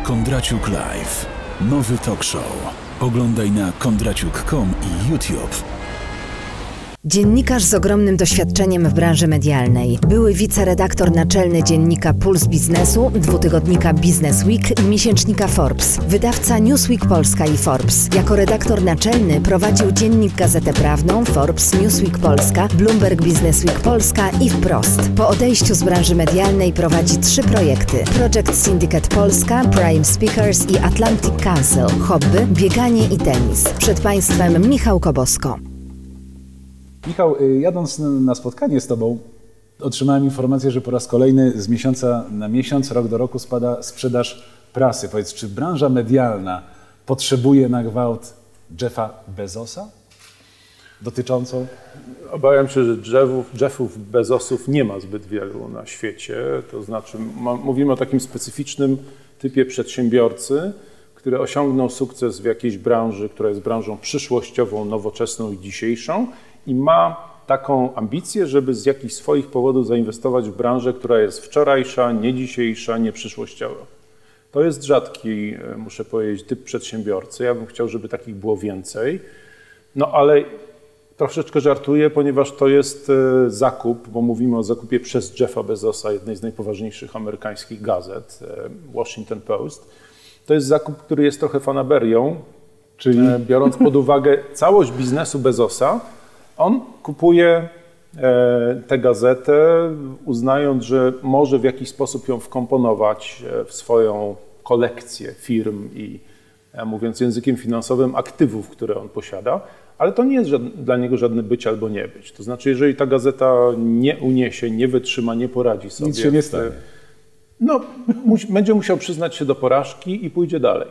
Kondraciuk Live. Nowy talk show. Oglądaj na kondraciuk.com i YouTube. Dziennikarz z ogromnym doświadczeniem w branży medialnej, były wiceredaktor naczelny dziennika Puls Biznesu, dwutygodnika Business Week i miesięcznika Forbes, wydawca Newsweek Polska i Forbes. Jako redaktor naczelny prowadził dziennik Gazetę Prawną, Forbes, Newsweek Polska, Bloomberg Business Week Polska i Wprost. Po odejściu z branży medialnej prowadzi 3 projekty: Project Syndicate Polska, Prime Speakers i Atlantic Council, hobby, bieganie i tenis. Przed Państwem Michał Kobosko. Michał, jadąc na spotkanie z Tobą, otrzymałem informację, że po raz kolejny z miesiąca na miesiąc, rok do roku spada sprzedaż prasy. Powiedz, czy branża medialna potrzebuje na gwałt Jeffa Bezosa dotyczącą? Obawiam się, że Jeffów Bezosów nie ma zbyt wielu na świecie. To znaczy, mówimy o takim specyficznym typie przedsiębiorcy, który osiągnął sukces w jakiejś branży, która jest branżą przyszłościową, nowoczesną i dzisiejszą, i ma taką ambicję, żeby z jakichś swoich powodów zainwestować w branżę, która jest wczorajsza, nie dzisiejsza, nie przyszłościowa. To jest rzadki, muszę powiedzieć, typ przedsiębiorcy. Ja bym chciał, żeby takich było więcej. No ale troszeczkę żartuję, ponieważ to jest zakup, bo mówimy o zakupie przez Jeffa Bezosa, jednej z najpoważniejszych amerykańskich gazet, Washington Post. To jest zakup, który jest trochę fanaberią, czyli biorąc pod uwagę całość biznesu Bezosa, on kupuje tę gazetę, uznając, że może w jakiś sposób ją wkomponować w swoją kolekcję firm i, mówiąc językiem finansowym, aktywów, które on posiada, ale to nie jest dla niego żadne być albo nie być. To znaczy, jeżeli ta gazeta nie uniesie, nie wytrzyma, nie poradzi sobie, nic się nie stanie. No, będzie musiał przyznać się do porażki i pójdzie dalej.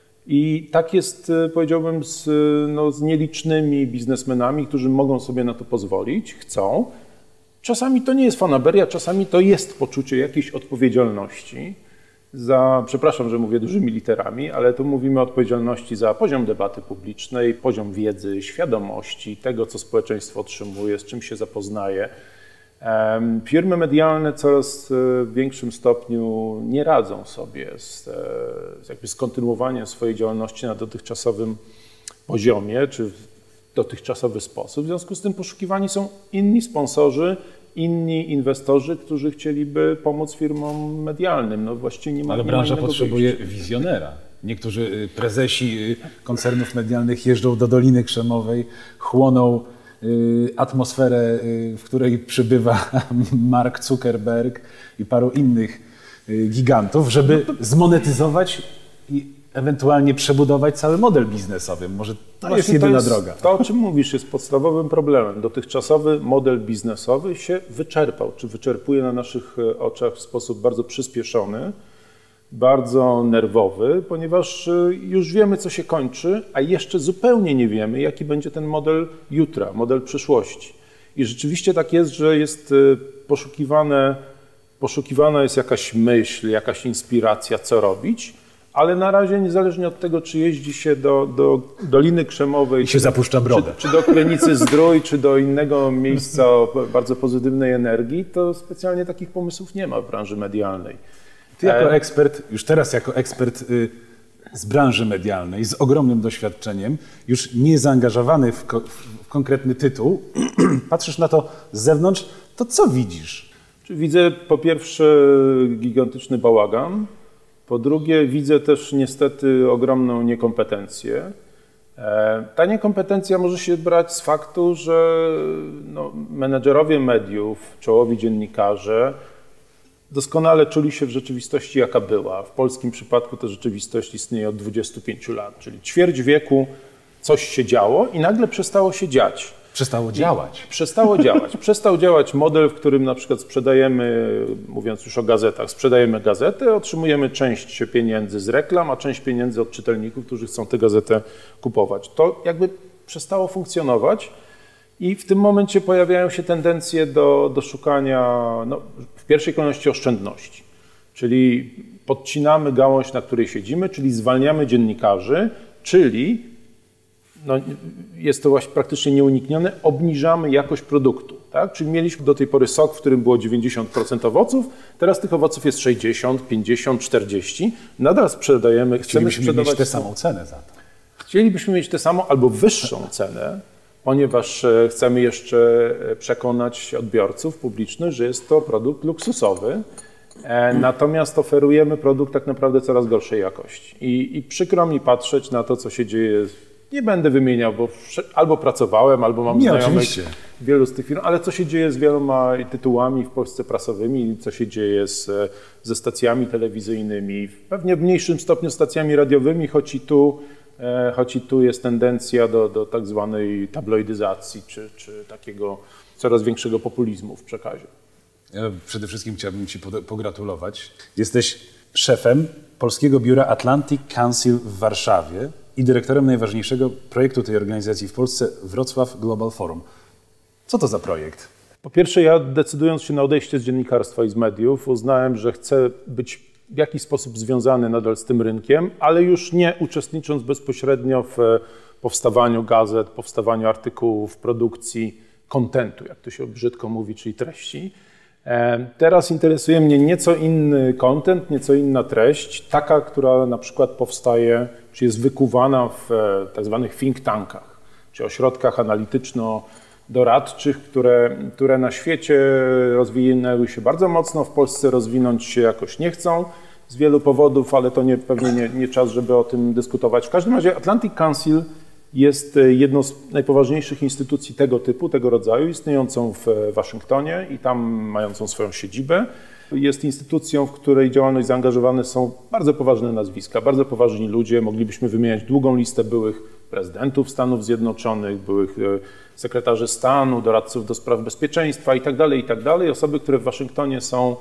I tak jest, powiedziałbym, z nielicznymi biznesmenami, którzy mogą sobie na to pozwolić, chcą. Czasami to nie jest fanaberia, czasami to jest poczucie jakiejś odpowiedzialności za, przepraszam, że mówię dużymi literami, ale tu mówimy o odpowiedzialności za poziom debaty publicznej, poziom wiedzy, świadomości, tego, co społeczeństwo otrzymuje, z czym się zapoznaje. Firmy medialne coraz w większym stopniu nie radzą sobie z kontynuowaniem swojej działalności na dotychczasowym poziomie czy w dotychczasowy sposób. W związku z tym poszukiwani są inni sponsorzy, inni inwestorzy, którzy chcieliby pomóc firmom medialnym. No właściwie nie ma. Ale branża potrzebuje wizjonera. Niektórzy prezesi koncernów medialnych jeżdżą do Doliny Krzemowej, chłoną atmosferę, w której przybywa Mark Zuckerberg i paru innych gigantów, żeby zmonetyzować i ewentualnie przebudować cały model biznesowy. Może to jest jedyna droga. To, o czym mówisz, jest podstawowym problemem. Dotychczasowy model biznesowy się wyczerpał, czy wyczerpuje na naszych oczach w sposób bardzo przyspieszony, bardzo nerwowy, ponieważ już wiemy, co się kończy, a jeszcze zupełnie nie wiemy, jaki będzie ten model jutra, model przyszłości. I rzeczywiście tak jest, że jest poszukiwana jest jakaś myśl, jakaś inspiracja, co robić, ale na razie niezależnie od tego, czy jeździ się do Doliny Krzemowej, i się zapuszcza brodę, czy do Krynicy-Zdrój, czy do innego miejsca o bardzo pozytywnej energii, to specjalnie takich pomysłów nie ma w branży medialnej. Ty jako ekspert, już teraz jako ekspert z branży medialnej, z ogromnym doświadczeniem, już nie zaangażowany w konkretny tytuł, patrzysz na to z zewnątrz, to co widzisz? Widzę po pierwsze gigantyczny bałagan, po drugie widzę też niestety ogromną niekompetencję. Ta niekompetencja może się brać z faktu, że menedżerowie mediów, czołowi dziennikarze doskonale czuli się w rzeczywistości, jaka była. W polskim przypadku ta rzeczywistość istnieje od 25 lat, czyli ćwierć wieku coś się działo i nagle przestało się dziać. Przestało działać. Przestało działać. Przestał działać model, w którym na przykład sprzedajemy, mówiąc już o gazetach, sprzedajemy gazetę, otrzymujemy część pieniędzy z reklam, a część pieniędzy od czytelników, którzy chcą tę gazetę kupować. To jakby przestało funkcjonować i w tym momencie pojawiają się tendencje do szukania, w pierwszej kolejności oszczędności. Czyli podcinamy gałąź, na której siedzimy, czyli zwalniamy dziennikarzy, czyli no, jest to właśnie praktycznie nieuniknione, obniżamy jakość produktu. Tak? Czyli mieliśmy do tej pory sok, w którym było 90% owoców, teraz tych owoców jest 60, 50, 40. Nadal sprzedajemy, chcemy sprzedawać... mieć tę samą cenę za to. Chcielibyśmy mieć tę samą albo wyższą cenę, ponieważ chcemy jeszcze przekonać odbiorców publicznych, że jest to produkt luksusowy, natomiast oferujemy produkt tak naprawdę coraz gorszej jakości. I przykro mi patrzeć na to, co się dzieje. Nie będę wymieniał, bo albo pracowałem, albo mam znajomych w wielu z tych firm, ale co się dzieje z wieloma tytułami w Polsce prasowymi, co się dzieje ze stacjami telewizyjnymi, pewnie w mniejszym stopniu stacjami radiowymi, choć i tu jest tendencja do tak zwanej tabloidyzacji, czy takiego coraz większego populizmu w przekazie. Ja przede wszystkim chciałbym Ci pogratulować. Jesteś szefem Polskiego Biura Atlantic Council w Warszawie i dyrektorem najważniejszego projektu tej organizacji w Polsce, Wrocław Global Forum. Co to za projekt? Po pierwsze, ja decydując się na odejście z dziennikarstwa i z mediów, uznałem, że chcę być w jakiś sposób związany nadal z tym rynkiem, ale już nie uczestnicząc bezpośrednio w powstawaniu gazet, powstawaniu artykułów, produkcji kontentu, jak to się brzydko mówi, czyli treści. Teraz interesuje mnie nieco inny content, nieco inna treść, taka, która na przykład powstaje, czy jest wykuwana w tak zwanych think tankach, czy ośrodkach analityczno-doradczych, które na świecie rozwinęły się bardzo mocno, w Polsce rozwinąć się jakoś nie chcą z wielu powodów, ale to pewnie nie czas, żeby o tym dyskutować. W każdym razie Atlantic Council jest jedną z najpoważniejszych instytucji tego typu, tego rodzaju, istniejącą w Waszyngtonie i tam mającą swoją siedzibę. Jest instytucją, w której działalność zaangażowane są bardzo poważne nazwiska, bardzo poważni ludzie. Moglibyśmy wymieniać długą listę byłych prezydentów Stanów Zjednoczonych, byłych sekretarzy stanu, doradców do spraw bezpieczeństwa itd., itd. Osoby, które w Waszyngtonie są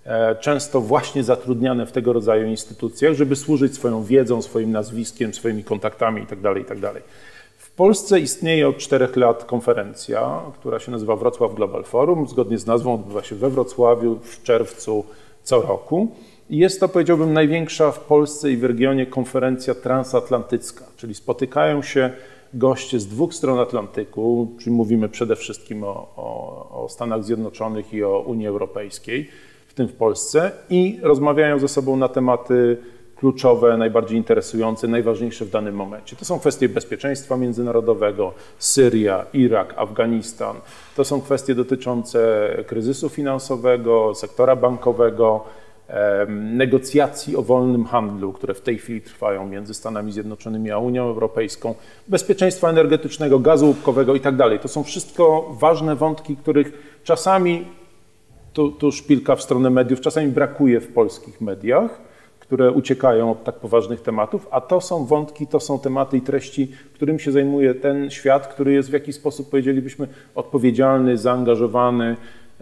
często właśnie zatrudniane w tego rodzaju instytucjach, żeby służyć swoją wiedzą, swoim nazwiskiem, swoimi kontaktami itd., itd. W Polsce istnieje od 4 lat konferencja, która się nazywa Wrocław Global Forum. Zgodnie z nazwą odbywa się we Wrocławiu w czerwcu co roku. I jest to, powiedziałbym, największa w Polsce i w regionie konferencja transatlantycka, czyli spotykają się goście z 2 stron Atlantyku, czyli mówimy przede wszystkim o Stanach Zjednoczonych i o Unii Europejskiej, w tym w Polsce, i rozmawiają ze sobą na tematy kluczowe, najbardziej interesujące, najważniejsze w danym momencie. To są kwestie bezpieczeństwa międzynarodowego, Syria, Irak, Afganistan. To są kwestie dotyczące kryzysu finansowego, sektora bankowego, negocjacji o wolnym handlu, które w tej chwili trwają między Stanami Zjednoczonymi a Unią Europejską, bezpieczeństwa energetycznego, gazu łupkowego itd. To są wszystko ważne wątki, których czasami, tu szpilka w stronę mediów, czasami brakuje w polskich mediach, które uciekają od tak poważnych tematów, a to są wątki, to są tematy i treści, którym się zajmuje ten świat, który jest w jakiś sposób, powiedzielibyśmy, odpowiedzialny, zaangażowany,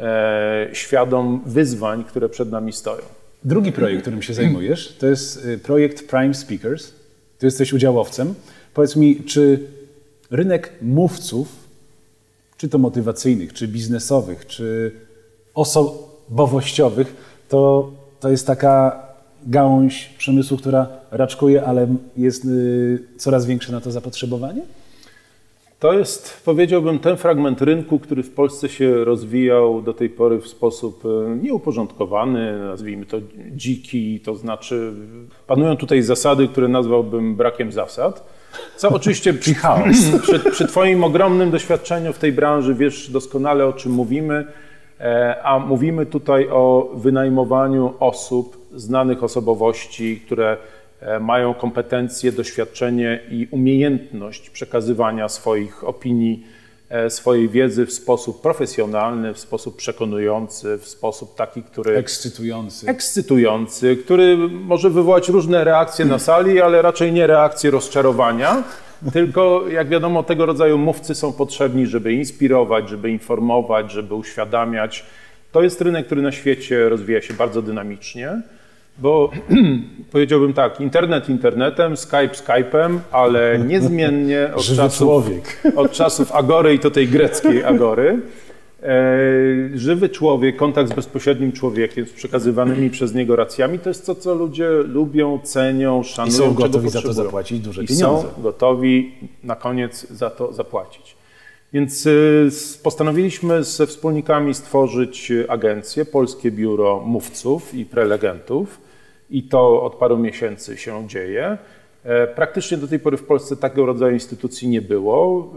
świadom wyzwań, które przed nami stoją. Drugi projekt, którym się zajmujesz, to jest projekt Prime Speakers. Ty jesteś udziałowcem. Powiedz mi, czy rynek mówców, czy to motywacyjnych, czy biznesowych, czy osobowościowych, to jest taka gałąź przemysłu, która raczkuje, ale jest coraz większe na to zapotrzebowanie? To jest, powiedziałbym, ten fragment rynku, który w Polsce się rozwijał do tej pory w sposób nieuporządkowany, nazwijmy to dziki, to znaczy panują tutaj zasady, które nazwałbym brakiem zasad, co oczywiście przy Twoim ogromnym doświadczeniu w tej branży wiesz doskonale, o czym mówimy, a mówimy tutaj o wynajmowaniu osób, znanych osobowości, które mają kompetencje, doświadczenie i umiejętność przekazywania swoich opinii, swojej wiedzy w sposób profesjonalny, w sposób przekonujący, w sposób taki, który... Ekscytujący, który może wywołać różne reakcje na sali, ale raczej nie reakcje rozczarowania, tylko jak wiadomo, tego rodzaju mówcy są potrzebni, żeby inspirować, żeby informować, żeby uświadamiać. To jest rynek, który na świecie rozwija się bardzo dynamicznie. Bo powiedziałbym tak, internet internetem, Skype Skype'em, ale niezmiennie od czasów Agory i to tej greckiej Agory, Żywy człowiek, kontakt z bezpośrednim człowiekiem, z przekazywanymi przez niego racjami, to jest to, co ludzie lubią, cenią, szanują, I są czego gotowi za to potrzebują. zapłacić duże I pieniądze. są gotowi na koniec za to zapłacić. Więc postanowiliśmy ze wspólnikami stworzyć agencję, Polskie Biuro Mówców i Prelegentów. I to od paru miesięcy się dzieje. Praktycznie do tej pory w Polsce takiego rodzaju instytucji nie było.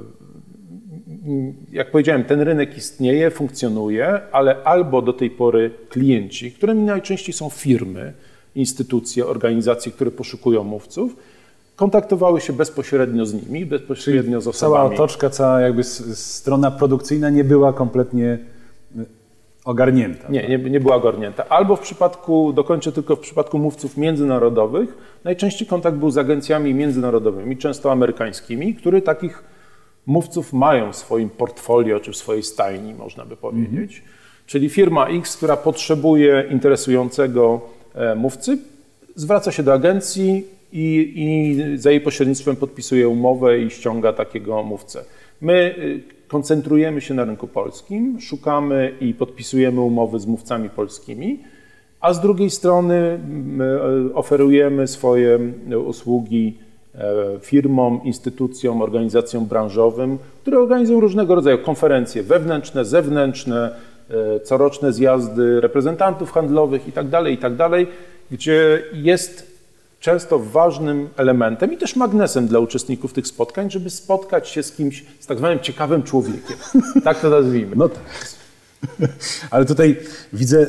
Jak powiedziałem, ten rynek istnieje, funkcjonuje, ale albo do tej pory klienci, którymi najczęściej są firmy, instytucje, organizacje, które poszukują mówców, kontaktowały się bezpośrednio z nimi, bezpośrednio z osobami. Cała otoczka, cała jakby strona produkcyjna nie była kompletnie ogarnięta. Nie była ogarnięta. Albo w przypadku, dokończę tylko, w przypadku mówców międzynarodowych, najczęściej kontakt był z agencjami międzynarodowymi, często amerykańskimi, które takich mówców mają w swoim portfolio czy w swojej stajni, można by powiedzieć. Czyli firma X, która potrzebuje interesującego mówcy, zwraca się do agencji i za jej pośrednictwem podpisuje umowę i ściąga takiego mówcę. My koncentrujemy się na rynku polskim, szukamy i podpisujemy umowy z mówcami polskimi, a z drugiej strony oferujemy swoje usługi firmom, instytucjom, organizacjom branżowym, które organizują różnego rodzaju konferencje wewnętrzne, zewnętrzne, coroczne zjazdy reprezentantów handlowych itd., gdzie jest często ważnym elementem i też magnesem dla uczestników tych spotkań, żeby spotkać się z kimś, z tak zwanym ciekawym człowiekiem. Tak to nazwijmy. No tak. Ale tutaj widzę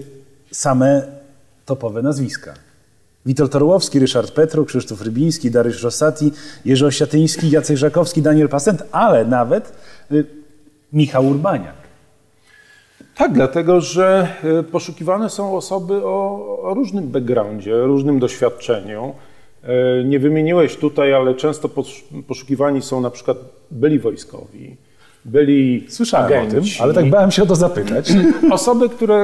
same topowe nazwiska. Witold Orłowski, Ryszard Petru, Krzysztof Rybiński, Dariusz Rosati, Jerzy Osiatyński, Jacek Żakowski, Daniel Pasent, ale nawet Michał Urbaniak. Tak, dlatego że poszukiwane są osoby o różnym backgroundzie, różnym doświadczeniu. Nie wymieniłeś tutaj, ale często poszukiwani są na przykład byli wojskowi, byli Słyszałem agenci. o tym, ale tak bałem się o to zapytać. Osoby,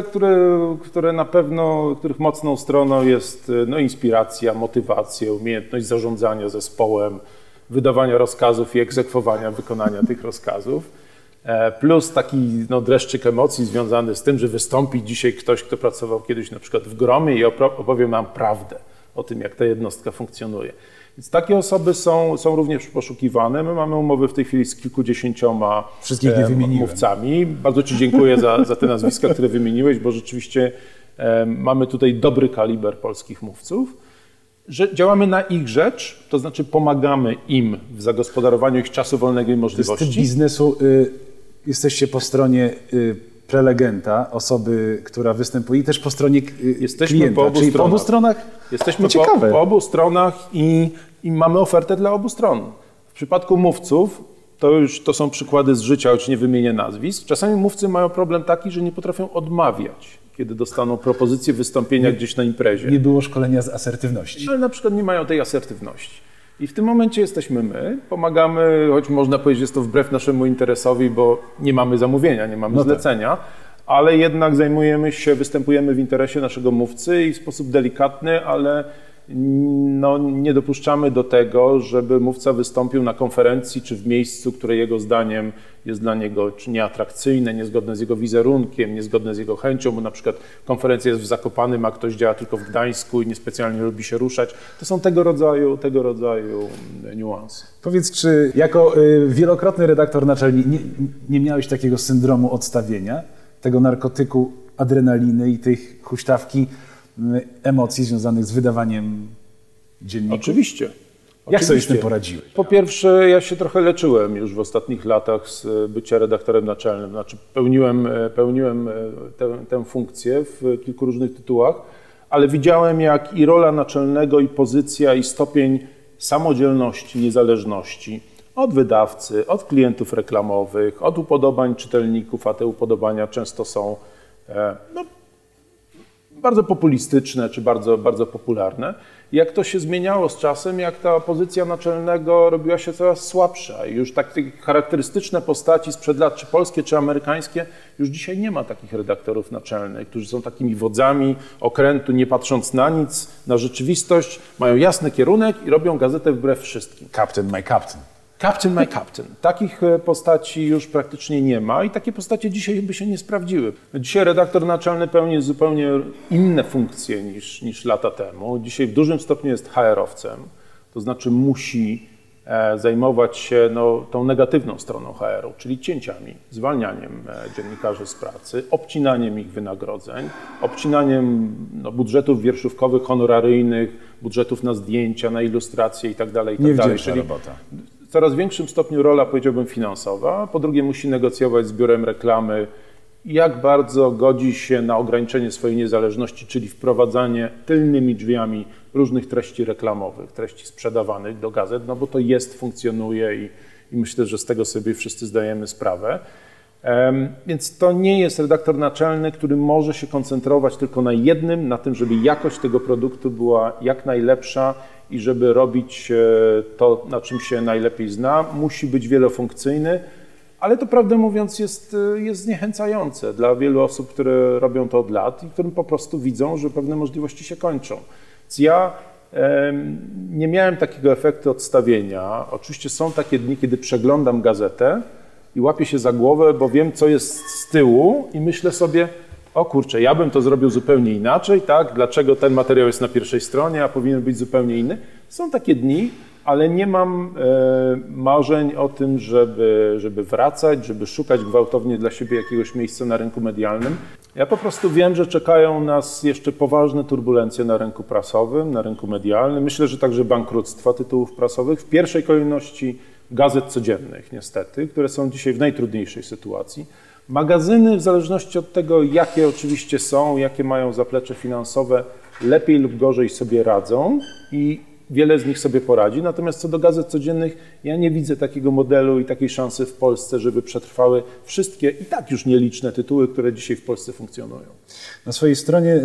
które na pewno, których mocną stroną jest inspiracja, motywacja, umiejętność zarządzania zespołem, wydawania rozkazów i egzekwowania wykonania tych rozkazów. Plus taki dreszczyk emocji związany z tym, że wystąpi dzisiaj ktoś, kto pracował kiedyś na przykład w Gromie i opowie nam prawdę o tym, jak ta jednostka funkcjonuje. Więc takie osoby są również poszukiwane. My mamy umowy w tej chwili z kilkudziesięcioma mówcami. Bardzo Ci dziękuję za te nazwiska, które wymieniłeś, bo rzeczywiście mamy tutaj dobry kaliber polskich mówców. Że działamy na ich rzecz, to znaczy pomagamy im w zagospodarowaniu ich czasu wolnego i możliwości. To jest typ biznesu, jesteście po stronie prelegenta, osoby, która występuje, i też po stronie klienta, czyli po obu stronach? Jesteśmy po obu stronach i mamy ofertę dla obu stron. W przypadku mówców, to są przykłady z życia, choć nie wymienię nazwisk, czasami mówcy mają problem taki, że nie potrafią odmawiać, kiedy dostaną propozycję wystąpienia gdzieś na imprezie. Nie było szkolenia z asertywności. Ale na przykład nie mają tej asertywności. I w tym momencie jesteśmy my, pomagamy, choć można powiedzieć, że jest to wbrew naszemu interesowi, bo nie mamy zamówienia, nie mamy zlecenia, ale jednak występujemy w interesie naszego mówcy i w sposób delikatny, ale nie dopuszczamy do tego, żeby mówca wystąpił na konferencji czy w miejscu, które jego zdaniem jest dla niego czy nieatrakcyjne, niezgodne z jego wizerunkiem, niezgodne z jego chęcią, bo na przykład konferencja jest w Zakopanem, a ktoś działa tylko w Gdańsku i niespecjalnie lubi się ruszać. To są tego rodzaju niuanse. Powiedz, czy jako wielokrotny redaktor naczelny nie miałeś takiego syndromu odstawienia, tego narkotyku adrenaliny i tej huśtawki emocji związanych z wydawaniem dzienników? Oczywiście. Jak sobie z tym poradziłeś? Po pierwsze, ja się trochę leczyłem już w ostatnich latach z bycia redaktorem naczelnym. Znaczy pełniłem tę funkcję w kilku różnych tytułach, ale widziałem, jak i rola naczelnego, i pozycja, i stopień samodzielności, niezależności od wydawcy, od klientów reklamowych, od upodobań czytelników, a te upodobania często są bardzo populistyczne czy bardzo, bardzo popularne. Jak to się zmieniało z czasem, jak ta pozycja naczelnego robiła się coraz słabsza i już takie charakterystyczne postaci sprzed lat, czy polskie, czy amerykańskie, już dzisiaj nie ma takich redaktorów naczelnych, którzy są takimi wodzami okrętu, nie patrząc na nic, na rzeczywistość, mają jasny kierunek i robią gazetę wbrew wszystkim. Captain, my captain. Captain, my captain. Takich postaci już praktycznie nie ma i takie postacie dzisiaj by się nie sprawdziły. Dzisiaj redaktor naczelny pełni zupełnie inne funkcje niż lata temu. Dzisiaj w dużym stopniu jest HR-owcem, to znaczy musi zajmować się tą negatywną stroną HR-u, czyli cięciami, zwalnianiem dziennikarzy z pracy, obcinaniem ich wynagrodzeń, obcinaniem budżetów wierszówkowych, honoraryjnych, budżetów na zdjęcia, na ilustracje itd. Niewdzięczna robota. W coraz większym stopniu rola, powiedziałbym, finansowa. Po drugie, musi negocjować z biurem reklamy, jak bardzo godzi się na ograniczenie swojej niezależności, czyli wprowadzanie tylnymi drzwiami różnych treści reklamowych, treści sprzedawanych do gazet, no bo to funkcjonuje i myślę, że z tego sobie wszyscy zdajemy sprawę. Więc to nie jest redaktor naczelny, który może się koncentrować tylko na jednym, na tym, żeby jakość tego produktu była jak najlepsza i żeby robić to, na czym się najlepiej zna. Musi być wielofunkcyjny, ale to prawdę mówiąc jest zniechęcające dla wielu osób, które robią to od lat i którym po prostu widzą, że pewne możliwości się kończą. Więc ja nie miałem takiego efektu odstawienia. Oczywiście są takie dni, kiedy przeglądam gazetę i łapię się za głowę, bo wiem, co jest z tyłu i myślę sobie, o kurczę, ja bym to zrobił zupełnie inaczej, tak? Dlaczego ten materiał jest na pierwszej stronie, a powinien być zupełnie inny? Są takie dni, ale nie mam marzeń o tym, żeby wracać, żeby szukać gwałtownie dla siebie jakiegoś miejsca na rynku medialnym. Ja po prostu wiem, że czekają nas jeszcze poważne turbulencje na rynku prasowym, na rynku medialnym. Myślę, że także bankructwa tytułów prasowych. W pierwszej kolejności gazet codziennych, niestety, które są dzisiaj w najtrudniejszej sytuacji. Magazyny, w zależności od tego, jakie oczywiście są, jakie mają zaplecze finansowe, lepiej lub gorzej sobie radzą i wiele z nich sobie poradzi. Natomiast co do gazet codziennych, ja nie widzę takiego modelu i takiej szansy w Polsce, żeby przetrwały wszystkie i tak już nieliczne tytuły, które dzisiaj w Polsce funkcjonują. Na swojej stronie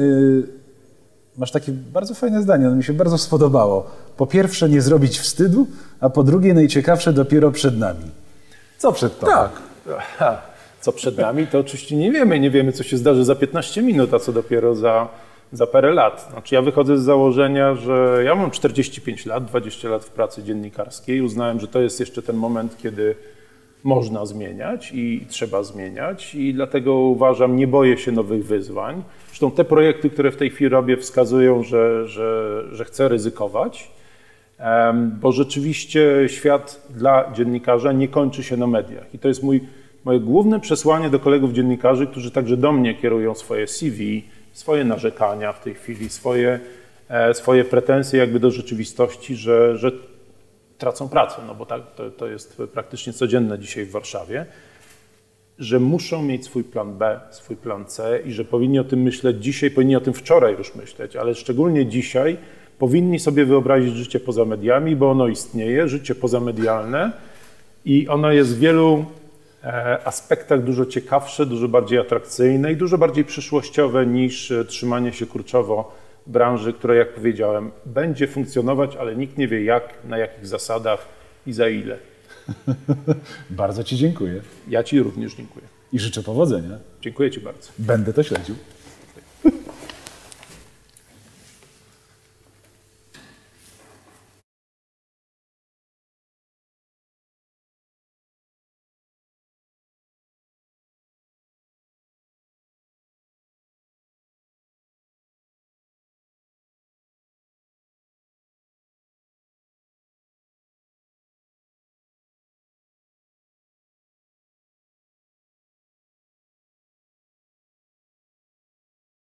masz takie bardzo fajne zdanie, ono mi się bardzo spodobało. Po pierwsze, nie zrobić wstydu, a po drugie, najciekawsze dopiero przed nami. Co przed tobą? Tak. Co przed nami, to oczywiście nie wiemy. Nie wiemy, co się zdarzy za 15 minut, a co dopiero za parę lat. Znaczy, ja wychodzę z założenia, że ja mam 45 lat, 20 lat w pracy dziennikarskiej. Uznałem, że to jest jeszcze ten moment, kiedy można zmieniać i trzeba zmieniać i dlatego uważam, nie boję się nowych wyzwań. Zresztą te projekty, które w tej chwili robię, wskazują, że chcę ryzykować, bo rzeczywiście świat dla dziennikarza nie kończy się na mediach. I to jest moje główne przesłanie do kolegów dziennikarzy, którzy także do mnie kierują swoje CV, swoje narzekania w tej chwili, swoje pretensje jakby do rzeczywistości, że tracą pracę, no bo tak, to jest praktycznie codzienne dzisiaj w Warszawie, że muszą mieć swój plan B, swój plan C i że powinni o tym myśleć dzisiaj, powinni o tym wczoraj już myśleć, ale szczególnie dzisiaj powinni sobie wyobrazić życie poza mediami, bo ono istnieje, życie pozamedialne i ono jest w wielu aspektach dużo ciekawsze, dużo bardziej atrakcyjne i dużo bardziej przyszłościowe niż trzymanie się kurczowo branży, która, jak powiedziałem, będzie funkcjonować, ale nikt nie wie jak, na jakich zasadach i za ile. Bardzo ci dziękuję. Ja ci również dziękuję. I życzę powodzenia. Dziękuję ci bardzo. Będę to śledził.